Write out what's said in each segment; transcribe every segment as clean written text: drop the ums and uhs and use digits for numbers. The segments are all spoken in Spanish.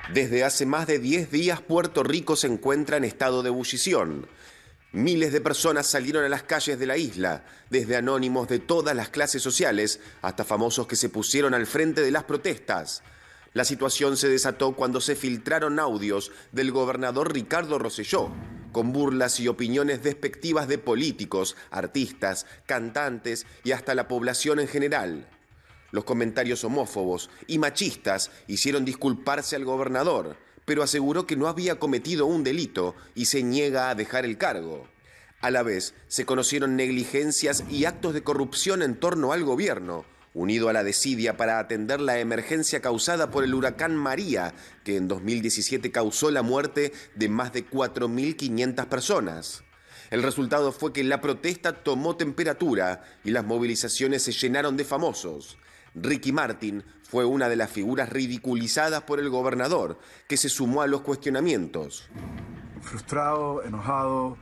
Desde hace más de 10 días Puerto Rico se encuentra en estado de ebullición. Miles de personas salieron a las calles de la isla, desde anónimos de todas las clases sociales hasta famosos que se pusieron al frente de las protestas. La situación se desató cuando se filtraron audios del gobernador Ricardo Rosselló, con burlas y opiniones despectivas de políticos, artistas, cantantes y hasta la población en general. Los comentarios homófobos y machistas hicieron disculparse al gobernador, pero aseguró que no había cometido un delito y se niega a dejar el cargo. A la vez, se conocieron negligencias y actos de corrupción en torno al gobierno, unido a la desidia para atender la emergencia causada por el huracán María, que en 2017 causó la muerte de más de 4.500 personas. El resultado fue que la protesta tomó temperatura y las movilizaciones se llenaron de famosos. Ricky Martin fue una de las figuras ridiculizadas por el gobernador, que se sumó a los cuestionamientos. Frustrado, enojado,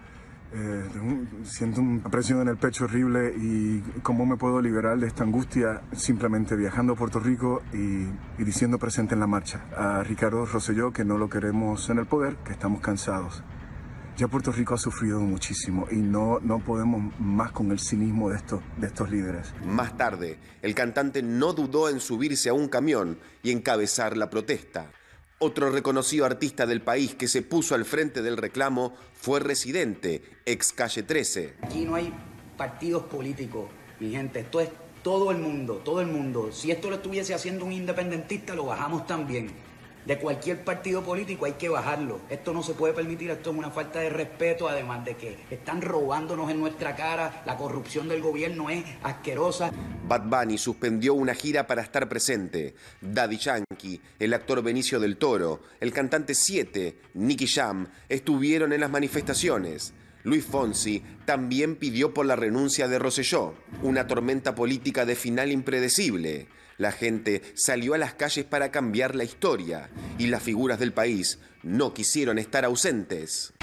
siento una presión en el pecho horrible y cómo me puedo liberar de esta angustia simplemente viajando a Puerto Rico y diciendo presente en la marcha a Ricardo Rosselló que no lo queremos en el poder, que estamos cansados. Ya Puerto Rico ha sufrido muchísimo y no podemos más con el cinismo de estos líderes. Más tarde, el cantante no dudó en subirse a un camión y encabezar la protesta. Otro reconocido artista del país que se puso al frente del reclamo fue Residente, ex Calle 13. Aquí no hay partidos políticos, mi gente, esto es todo el mundo, todo el mundo. Si esto lo estuviese haciendo un independentista, lo bajamos también. De cualquier partido político hay que bajarlo. Esto no se puede permitir, esto es una falta de respeto, además de que están robándonos en nuestra cara, la corrupción del gobierno es asquerosa. Bad Bunny suspendió una gira para estar presente. Daddy Yankee, el actor Benicio del Toro, el cantante 7, Nicky Jam, estuvieron en las manifestaciones. Luis Fonsi también pidió por la renuncia de Rosselló. Una tormenta política de final impredecible. La gente salió a las calles para cambiar la historia y las figuras del país no quisieron estar ausentes.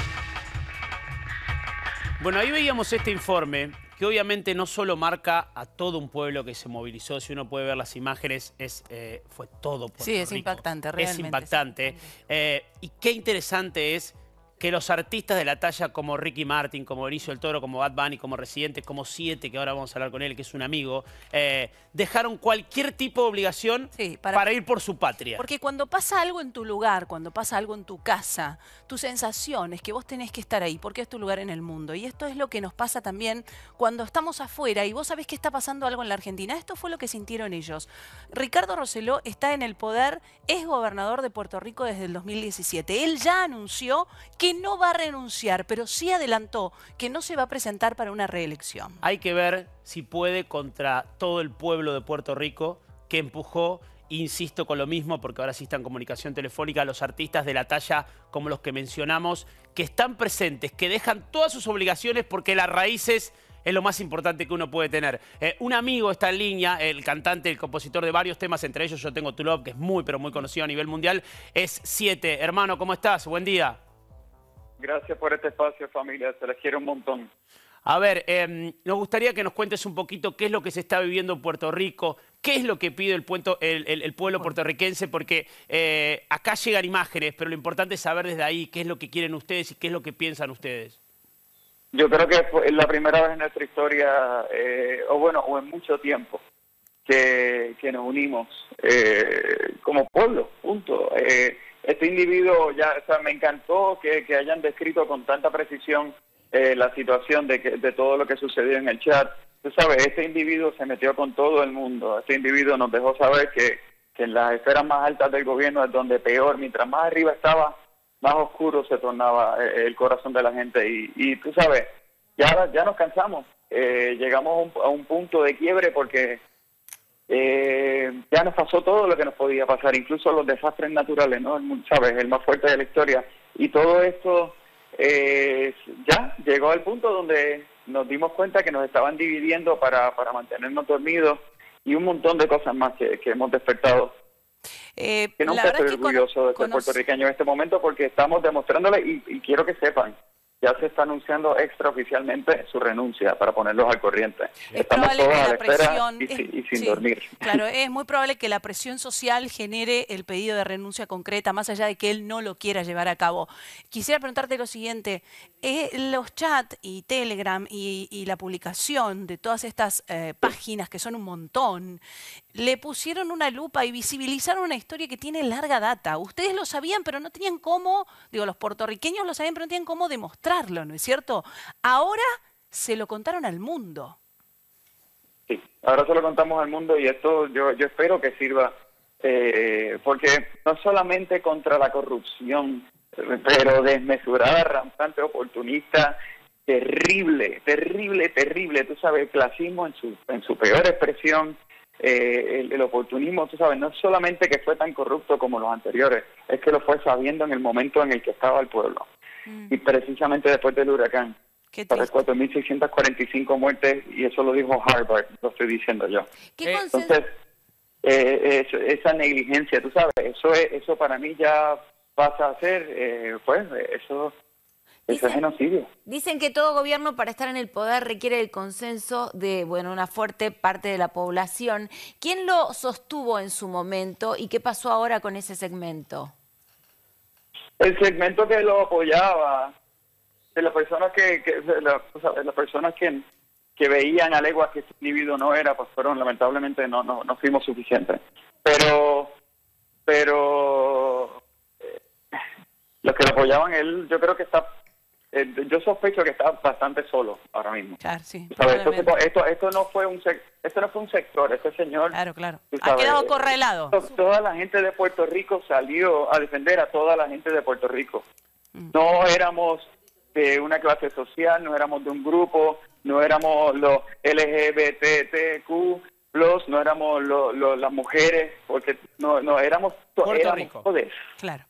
Bueno, ahí veíamos este informe que obviamente no solo marca a todo un pueblo que se movilizó, si uno puede ver las imágenes, fue todo Puerto Rico. Sí, es impactante, realmente. Es impactante. Y qué interesante es que los artistas de la talla como Ricky Martin, como Benicio del Toro, como Bad Bunny, como Residente, como 7, que ahora vamos a hablar con él, que es un amigo, dejaron cualquier tipo de obligación para ir por su patria. Porque cuando pasa algo en tu lugar, cuando pasa algo en tu casa, tu sensación es que vos tenés que estar ahí, porque es tu lugar en el mundo. Y esto es lo que nos pasa también cuando estamos afuera y vos sabés que está pasando algo en la Argentina. Esto fue lo que sintieron ellos. Ricardo Rosselló está en el poder, es gobernador de Puerto Rico desde el 2017. Él ya anunció que no va a renunciar, pero sí adelantó que no se va a presentar para una reelección. Hay que ver si puede contra todo el pueblo de Puerto Rico que empujó, insisto con lo mismo, porque ahora sí está en comunicación telefónica, los artistas de la talla como los que mencionamos, que están presentes, que dejan todas sus obligaciones porque las raíces es lo más importante que uno puede tener. Un amigo está en línea, el cantante, el compositor de varios temas, entre ellos Yo Tengo Tu Love, que es muy, pero muy conocido a nivel mundial, es 7. Hermano, ¿cómo estás? Buen día. Gracias por este espacio, familia. Se les quiere un montón. A ver, nos gustaría que nos cuentes un poquito qué es lo que se está viviendo en Puerto Rico, qué es lo que pide el pueblo puertorriquense, porque acá llegan imágenes, pero lo importante es saber desde ahí qué es lo que quieren ustedes y qué es lo que piensan ustedes. Yo creo que es la primera vez en nuestra historia, o en mucho tiempo, que nos unimos como pueblo, punto. Este individuo, me encantó que hayan descrito con tanta precisión la situación de todo lo que sucedió en el chat. Tú sabes, este individuo se metió con todo el mundo. Este individuo nos dejó saber que en las esferas más altas del gobierno es donde peor, mientras más arriba estaba, más oscuro se tornaba el corazón de la gente. Y tú sabes, ya nos cansamos. Llegamos a un punto de quiebre porque ya nos pasó todo lo que nos podía pasar, incluso los desastres naturales, ¿no? ¿Sabes? El más fuerte de la historia. Y todo esto ya llegó al punto donde nos dimos cuenta que nos estaban dividiendo para mantenernos dormidos y un montón de cosas más que hemos despertado. Que nunca estoy orgulloso de ser puertorriqueño en este momento porque estamos demostrándole y quiero que sepan ya se está anunciando extraoficialmente su renuncia para ponerlos al corriente. Es Estamos probable todos que a la la espera presión... y sin sí, dormir. claro, es muy probable que la presión social genere el pedido de renuncia concreta, más allá de que él no lo quiera llevar a cabo. Quisiera preguntarte lo siguiente, los chats y Telegram y la publicación de todas estas páginas, que son un montón, le pusieron una lupa y visibilizaron una historia que tiene larga data. Ustedes lo sabían, pero no tenían cómo, digo, los puertorriqueños lo sabían, pero no tenían cómo demostrarlo, ¿no es cierto? Ahora se lo contaron al mundo. Sí, ahora se lo contamos al mundo y esto yo espero que sirva, porque no solamente contra la corrupción, pero desmesurada, rampante, oportunista, terrible, terrible, terrible, tú sabes, el clasismo en su peor expresión, el oportunismo, tú sabes, no solamente que fue tan corrupto como los anteriores, es que lo fue sabiendo en el momento en el que estaba el pueblo. Y precisamente después del huracán, para 4.645 muertes, y eso lo dijo Harvard, lo estoy diciendo yo. Entonces, esa negligencia, tú sabes, eso para mí ya pasa a ser, eso es genocidio. Dicen que todo gobierno para estar en el poder requiere el consenso de, bueno, una fuerte parte de la población. ¿Quién lo sostuvo en su momento y qué pasó ahora con ese segmento? El segmento que lo apoyaba, de las personas las personas que veían a leguas que ese individuo no era, pues lamentablemente no fuimos suficientes. Pero los que lo apoyaban, él, yo creo que yo sospecho que está bastante solo ahora mismo. Claro, sí. ¿Sabes? Esto no fue un sector, este señor... Claro. Ha quedado acorralado. Toda la gente de Puerto Rico salió a defender a toda la gente de Puerto Rico. No éramos de una clase social, no éramos de un grupo, no éramos los LGBTQ+, no éramos las mujeres, porque no éramos Puerto éramos Rico. todos. Claro.